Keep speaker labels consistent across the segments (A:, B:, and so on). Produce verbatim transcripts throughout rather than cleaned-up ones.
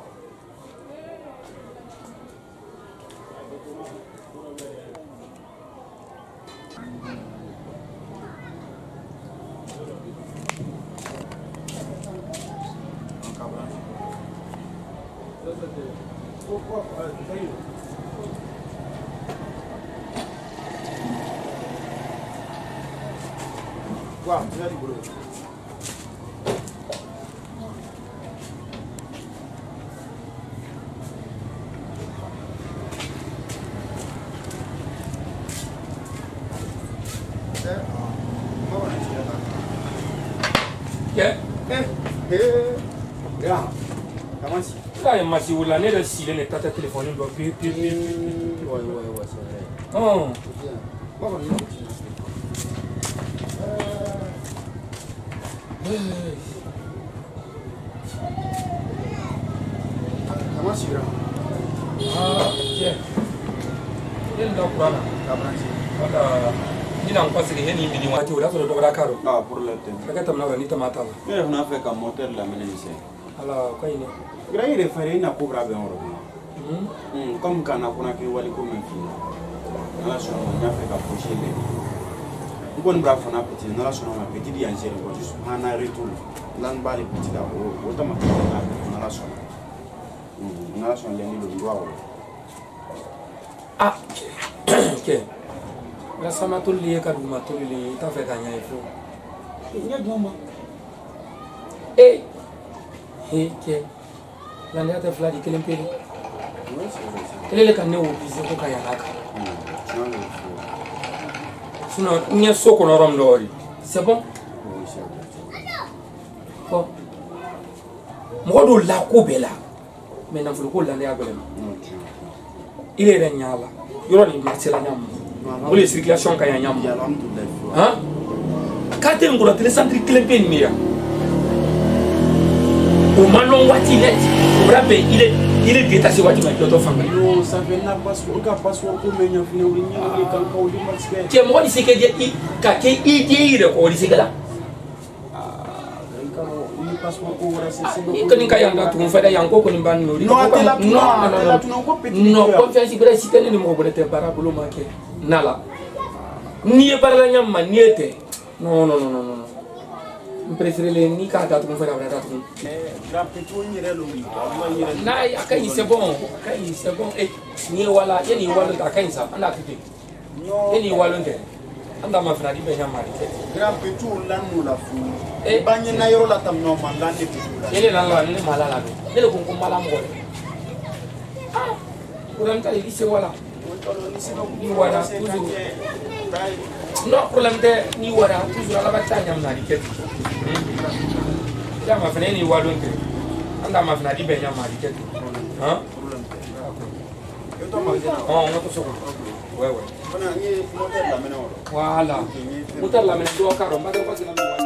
A: Wow, very good.
B: Yeah.
A: Eh, eh, yeah. Comment ça?
B: Là, il m'a dit, vous l'année de s'il est tata téléphonique, donc puis puis puis.
A: Ouais, ouais, ouais, c'est vrai.
B: Oh.
A: Bon, on y Comment ça va?
B: Ah, tiens. Il est là pour là. Voilà. Il a encore ce qu'il y a ni mini wati ou là sur le droit caro.
A: Ah, pour le temps.
B: Regarde comme là, ni tomate là.
A: Mais on a fait comme moteur la mener ici.
B: Alors, quoi il est?
A: Graï référé na couvra bien au Hum, comme quand on a fait wali comme un film. Dans la chambre, on a fait qu'à pocher les. On peut nous bravo na petit, dans la chambre, on a petit bien géré, on juste on a retour. Là, on va les petits là, automatiquement dans la chambre. Dans la chambre, il y a le droit.
B: Ah, ok. Là, ça m'a tout lié, quand vous m'avez tout lié, t'as fait gagner il faut.
A: Il y a deux mois.
B: Eh, eh, ok. Là, il y a des flats qui sont payés.
A: Oui, c'est vrai.
B: Quel est le canot au bise pour Kayanaka? Sinon, il y a un saut qu'on a ramené. C'est bon?
A: Oui, c'est vrai.
B: Bon. Moi, je la coupe là. Mais non, il faut le dire. Il est régné là. Il y a une marche là. Pour les circulations qu'il y a un yam. Hein? Quand tu es un gros télécentre qui est pénible. Au malon Watinet, il est il est détaché Wati mais d'autres femmes.
A: Non, ça fait n'a pas sur un passeport pour venir finir au ligne et quand on dit parce que.
B: Qui est moi ici que dit que il dit ko ici là.
A: Ah, il passeport pour rester.
B: Il connaît qu'il y a un tout fait yanko ko nimban no.
A: Non, non, non, non,
B: non, confiance ibra si tene ni mo bolete parabolo make. Nala. Ni e parla nyamma ni ete. Non non non non non. Je préfère les ni quand tu fais la vraie date. Là, il c'est bon, c'est bon. Et ni voilà, il y a ni voilà, il y a ça, on a quitté. Il y a voilà, on a ma frère, il y a mal.
A: Grand petit là nous la fou. Et bagné na yoro la tam normal là ne plus.
B: Il est là là, il est malade là. Il est comme malade mort. Ah, pour un cas il c'est voilà. Ni voilà, toujours. Non, problème de ni voilà, toujours à la bataille à la riquette. Ya ma fene ni walon ke anda ma fene di be nya ma di ke hein oh on to so ouais ouais voilà moteur la mena do caro ba do pas la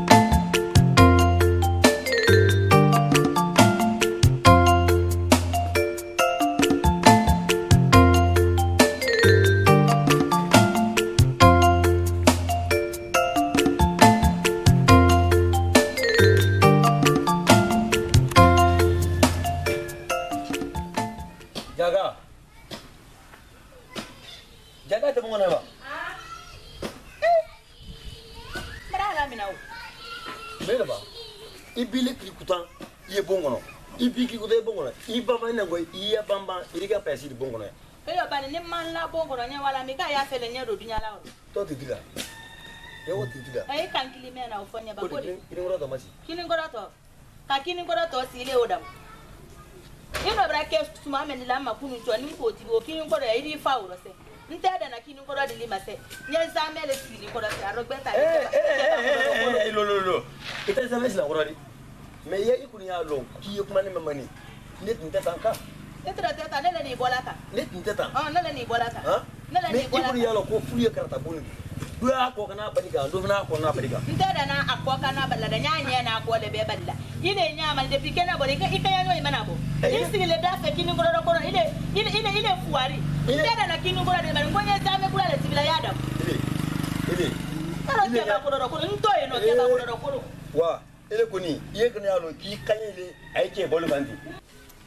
C: iya bamba iriga pesi di bongo na
D: peyo bani ni man la bongo nya wala mi ka ya fele nya do dunya la
C: to titila e wo titila
D: ay kan kilime na ufonya ba ko
C: kini ngora to masi
D: kini ngora to ka kini ngora to sile odam ino bra ke tuma men la ma kunu to ni ko ti o kini ngora iri fa uro se nte da na kini ngora di lima se nya za mele sili ngora se arogbeta
C: eh eh lo lo lo ita za mele la ngora di me ye ikuni ya lo ki kuma ni mamani net nteta nka
D: etra teta nele ni bolata
C: net nteta
D: ah nele ni bolata
C: ha
D: nele ni bolata
C: me yalo ko fuye karata boni do ko kana badika do na ko na badika
D: nteda na akwa kana balla da nyanya na ko le be balla ine nyama de pikena bole ka ika yanyo imana bo isi le da fe kini ngoro ko ile ile ile ile fuari nteda na kini ngoro de bali ngonya zame kula le tibila yada
C: ile ile
D: ile ba ko ro ko nto eno ke ba ko ro ko
C: wa ile kuni ye kana yalo ki kanyele aike bolu bandi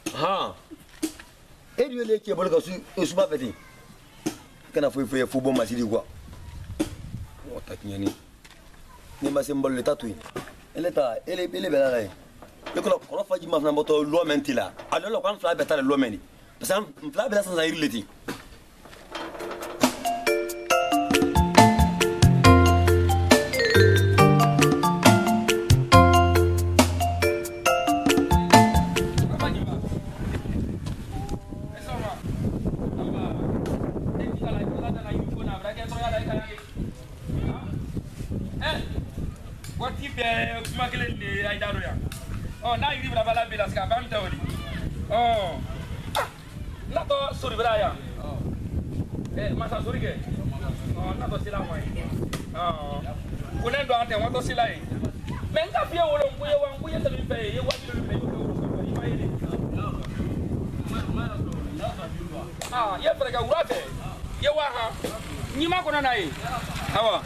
C: ha e di le ke bolo ka su su ba feti kana foi foi fo bon masiri quoi o ta kinyani ni ma se mbolo tatu ele ta ele ele bela lai le ko ko fa ji ma na moto lo mentila alo lo kan fla beta lo meni parce que fla bela sans air leti
B: Oh, na yiri bra bala bila ska bam tawri. Oh. Na to suri bra ya. Oh. Eh, masa suri ke? Oh, na to sila moi. Oh. Kunen do ante wa to sila yi. Men ka pie wo lo mbuye wa mbuye tele pe ye wa bilo pe yo ko ko yi ah, ye bra ga urate. Ye wa ha. Ni ma ko na nai. Awa.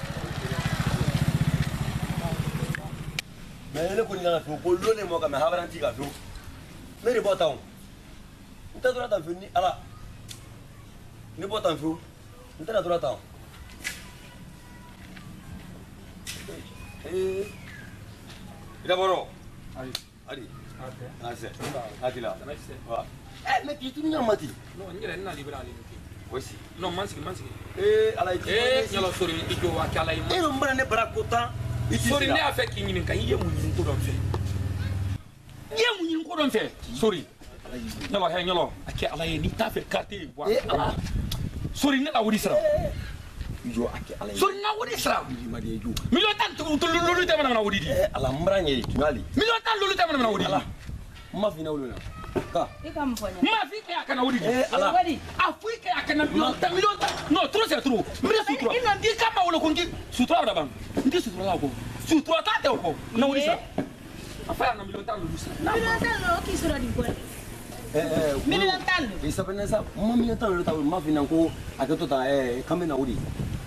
C: mais ele ko ni na fo ko lo ne mo ka me habaranti ka fo me re bota on nta dura ta fini ala ni bota fo nta dura ta eh ida boro
B: Ai.
C: ari
B: Okay.
C: ase atila
B: Nice.
C: wa eh me ti tu ni amati
B: No, nyere na libera ali mki.
C: osi
B: No, mansiki mansiki.
C: eh ala
B: Eh, nyalo sori ijo wa kala ima.
C: e no mbara ne barakota
B: Sori ne afe ki nyinin kan ye munyin ko don fe. Ye munyin ko don fe. Sori. Nyalo he nyalo ake ala ye ni ta fe carte wa.
C: eh ala
B: Sori ne la wodi sra.
C: ijo ake ala
B: Sori na wodi sra.
C: ni ma de ju
B: Milo tan to to lolu te mana wodi di.
C: eh ala mbara nye tunali
B: Milo tan lolu te mana wodi di.
C: ala ma fina wuluna ka
D: ikamfanya
B: Ma fi ke akana wodi di.
C: eh ala
D: wadi
B: Afi ke akana milo tan milo tan. No, trop c'est trop. Milo sutura.
D: ina
B: Ndi kama wolo kongi sutura da bang. Ndi sutura la ko. Sutura ta te ko. Na wodi sra. Afa na milo tan lolu sra.
D: milion tano kisura di kwa
C: eh eh
D: milion tano
C: isa bena sa ma mi ta ta ma fina ko aketo ta eh kamena wudi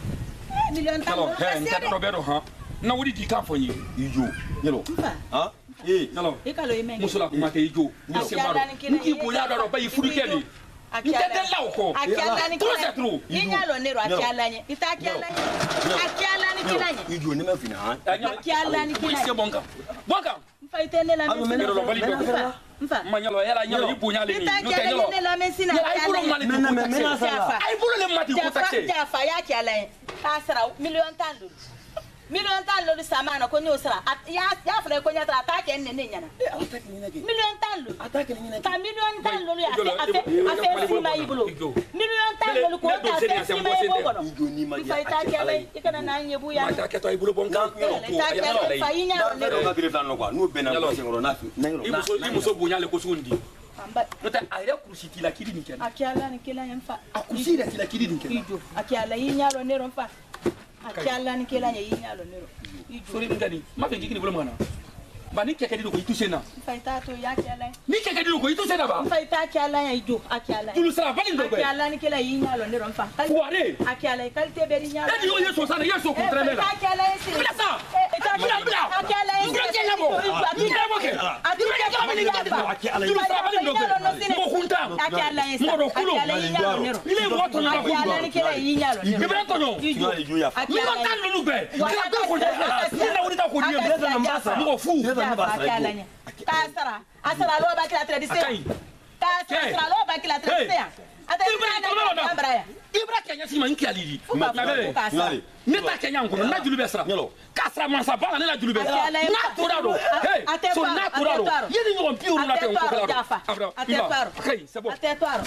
D: milion
B: Hello,
D: tano
B: hey, nta do bedo ha. Na wodi di kan fonyi.
C: ijo yelo
D: mfa
C: ha eh
B: Hello.
D: ikalo imenge
B: Musula kuma te ijo. Ni se maro. Nki boya do ba yifuru keli. Ntete la ko.
D: akiala ni
B: Trop c'est trop.
D: inyalo nero akiala nye ita akiala nye akiala ni kilanye
C: ijo ni ma fina ha
D: akiala ni
B: Ko ise
D: kilanye
B: bonka. Bonka.
D: mfa itene la
C: Alo,
D: mesina
C: mene
B: do bali do.
D: mfa mfa
B: Ma nyalo yala nyalo ibonya le ni.
D: ita
B: No te
D: akiala
B: nyalo.
D: ni la mesina
B: Ai bulu
D: akiala
B: mali
C: Mena-
B: ko
C: mena- mena
B: taxe.
C: sala.
B: Ai bulu le mati ko
D: jafa
B: taxe.
D: jafa ya akiala nye kasara milion tano milion tano lu samana ko nyosra ya ya fere ko nyatra atake enne ne nyana
C: atake ni nake
D: milion tano
C: atake ni nake
D: ka million tan lolu ya afe afe sima ibulu million tan lolu ko ta afe sima ibulu kono
C: ijo ni ma
D: fa ita kele ikana na nyebu ya
B: Ma ta ke to ai bulu bonka.
D: ita kele fa yinya
C: na me do ka dire tan no kwa no bena ko singoro na na
B: Ibu so ibu so bonya le ko sundi.
D: amba
B: No ta ai kursi ti la kidi ni ken.
D: akiala ni kila yamfa
B: Akusi da ti la kidi ni ken.
D: ijo akiala yinya lo nero mfa akiala ni kila yinya lo nero ijo
B: Sori ngani. Ma fe ngini bulu mana. Ba ni keke di ko itu sena.
D: mfa ita to ya akiala
B: Ni keke di ko itu sena ba.
D: mfa ita akiala ya ijo akiala
B: Tulu sara bali ndo ko.
D: akiala ni kila yinya lo nero mfa
B: Fuare.
D: akiala kalte beri nya
B: E di yo yeso sana yeso ko treme la.
D: akiala esi
B: Bila sa. Bila bila.
D: akiala esi
B: Bila ke labo. Bila mo ke. Bila ke labo ni ngadi ba. Tulu sara bali ndo ko. Mo kunta.
D: akiala esi
B: Mo do kulo.
D: akiala yinya lo nero
B: Ile mo to na ko.
D: akiala ni kila yinya lo nero
B: Ibra to no.
C: tunali ijo ya
B: Ni lo tan lulu be. Kila ko ko da. Ni na wuri ta ko di.
C: Leza na mbasa.
B: Mo fu.
C: Leza na mbasa.
D: akiala nya kasara asara lo ba kila tradition
B: Akai.
D: kasara lo ba kila tradition ata
B: Ibra to no na. Ibra kenya si man ki alidi.
D: Fuka,
B: Na bele.
D: fuka.
C: tunali
B: Ne ta kenya nkono na julu be sra.
C: Nyelo.
B: Kasra man sa bala ne na julu be sra.
D: Ate ala
B: Na
D: empa.
B: tora do. Hey.
D: Ate
B: So
D: paro,
B: na
D: ate
B: tora do.
D: paro.
B: Yeni nyon piu na te
D: Ate
B: ko
D: paro,
B: kala.
D: Jafa.
B: Abra.
D: Ate paro.
B: Okay, c'est bon.
D: atetwaro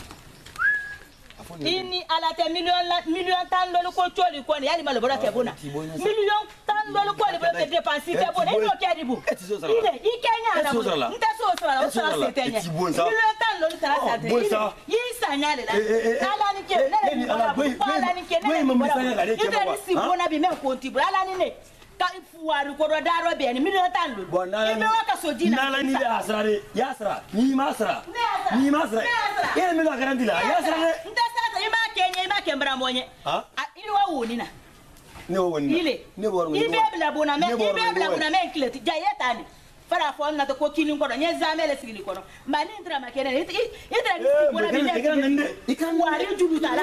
D: ini alate million la million tan dolu ko choli ko ni yali malo boda te bona million tan dolu ko le boda te dépenser te bona ino ke dibu ile ikenya na bona nta so so la so la setenya million tan dolu tara sa te yi sanya le la ala ni ke ne ala ni ke ne ite ni si bona bi me ko ntibura ala ni ne ka ifuwaru ko do daro be ni million tan dolu ibe wa ka so dina
C: nala ni da asrare ya asra ni ma asra ni ma asra ile me ga garanti la ya asra ne
D: ima kenye ima kembra monye
C: ha
D: ili wa woni na
C: ne wo woni
D: ile
C: ne wo woni
D: ibe bla bona me ibe bla bona me kleti jayeta ni fara fo na to ko kinin ko nye zamele sigili ko ma ni ndra ma kene itra ni ko na bi ikan wari julu tala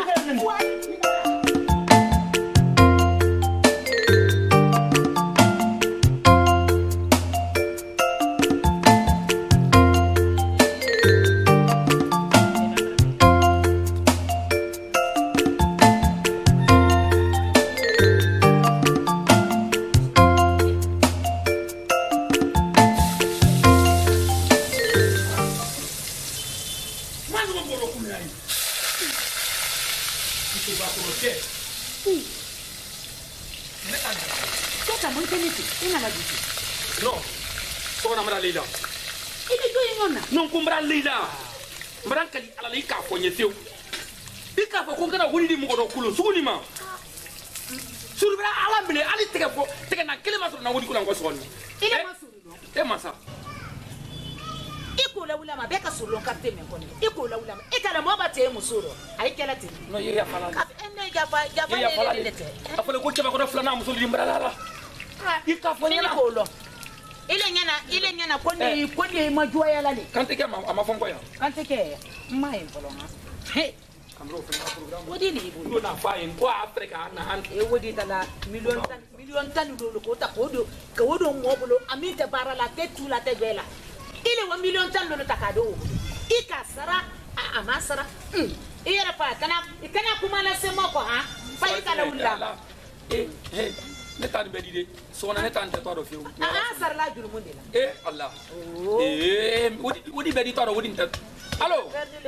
B: non kumbra lila mbran kali ala li ka fonye tew ika fo ko ngana woni di mu ko do kulo suguni ma suru bra ala mine ali tege fo tege na kelema so na woni ko na ko sonni
D: ile masuru do
B: e masa
D: iko la wula ma be ka suru kapte men ko ni iko la wula ma e kala mo ba te musuro ay kala te
B: no ye ya fala
D: ka enne ga ba ga ba le te
B: afale ko teba ko do flana musuli mbra la la ika fo
D: ni ko lo ile nyana ile nyana ko ni ko ni ma joya la le
B: kante ke ma ma fonko ya
D: kante ke mai bolo ma he
B: amro fina program
D: wodi ni bu
B: do na fayin ko afrika na han
D: e wodi tala million tan million tan do ko ta ko do ko wodo mo bolo aminte bara la te tu la te vela ile wa million tan do ta ka do ika sara a amasara e era pa kana kana kuma na se moko ha fa ika la ulla
B: eh eh ne tan be dide so na ne tan te toro fiu
D: ah sar la juru munde la
B: eh allah eh wodi wodi be di toro wodi ta allo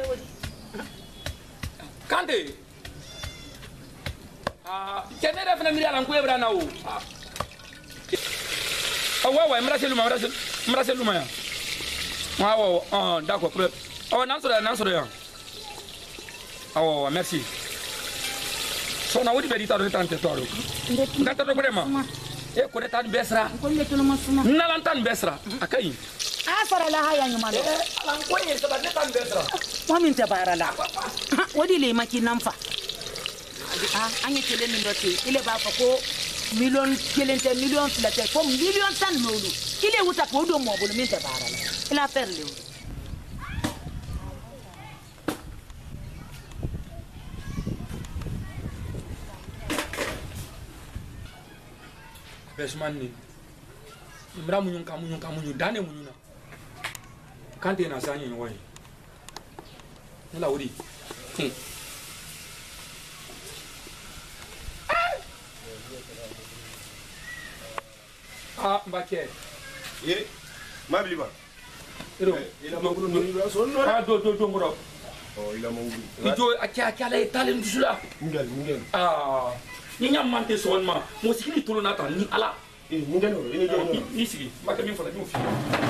B: kande ah kene ref na mi ala ko ebra na o ah wa wa mra selu mra selu mra selu ma ya wa wa ah d'accord pre oh nan so da nan so da ah wa merci so na wodi be di toro tan te toro ngata do brema e ko tan besra
D: ko le tuno masuma
B: nalan tan besra akai
D: a sara la haya nyuma do
B: alan ko ye sabat ne tan besra
D: wa min tabara la wodi le maki nan fa ah anye kele min do te ile ba fa ko million kelente million flate ko million tan nolu ile wuta ko do mo bolo min tabara la ila faire le
B: besman ni mra munyun ka munyun ka munyun dane munyuna kante na sanyi woy nila wuri ah mbake
E: ye mabli ba
B: ero
E: ila maguru ni do so no
B: ah do do do ngoro
E: oh ila maguru
B: ijo akia akia la talen dusula
E: ngel ngel
B: ah ni nyam mante son ma mo sikini tulu na tan ni ala
E: eh ngel no ina jo no
B: ni sigi maka mi fola ni fi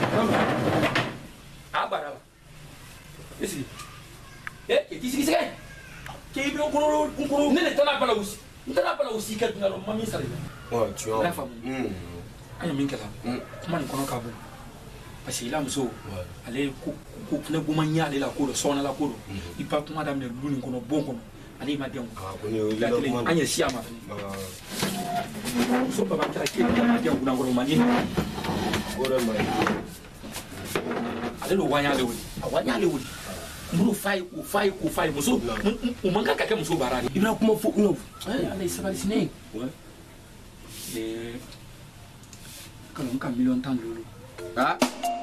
B: ah bara isi eh ke tisi sigi ke ibi okoro okoro ne ne tana bala usi tana bala usi ka ngalo mami sare
E: oh tu
B: la femme
E: mm
B: anya min kala man kono ka bu parce que la muso ale ko ko ne buma nya ale la ko do sona la ko do ipa kuma dam ne luni kono bon kono ale ma dem
E: ah ko ni o ila ko
B: anya siama
E: ah
B: so baba kala ke ma dem kuna ngoro mani
E: ora mai
B: ale lo wanya le wuri awanya le wuri muru fai ko fai ko fai muso o manka ka ke muso barani
E: ibra kuma fo no
B: eh ale sabali sine
E: ouais
B: le quand on a un million de temps de l'eau.
E: ah